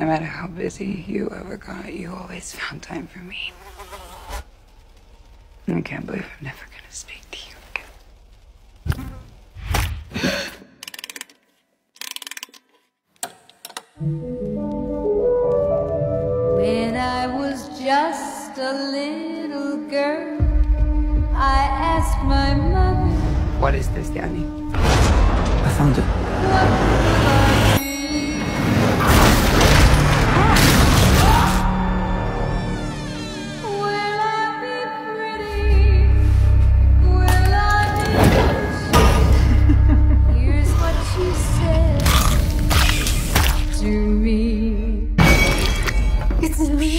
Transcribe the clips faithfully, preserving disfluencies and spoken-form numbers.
No matter how busy you ever got, you always found time for me. I can't believe I'm never gonna speak to you again. When I was just a little girl, I asked my mother, What is this, Yanni? I found it. what will I be? Will I be pretty? Will I be rich? Here's what she said to me. It's me.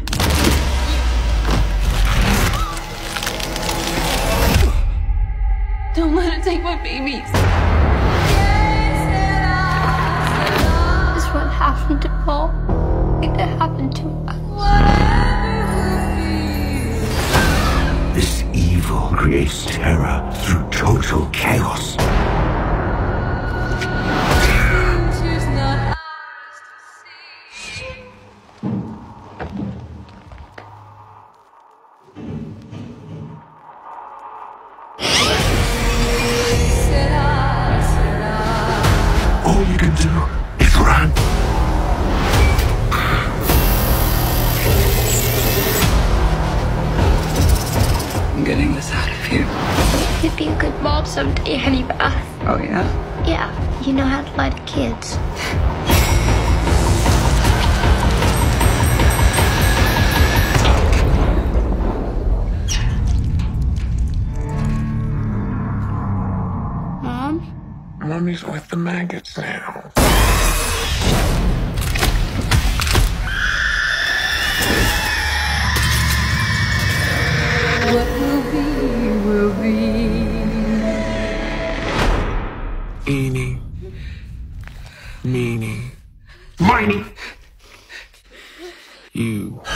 Don't let it take my babies. This is what happened to Paul. It happened to us. This evil creates terror through total chaos. All you can do is run. I'm getting this out of you. You'd be a good mom someday, honey bath. Oh, yeah? Yeah, you know how to lie to kids. Mom? Mommy's with the maggots now. What will be, will be. Eeny, meeny, miny. You.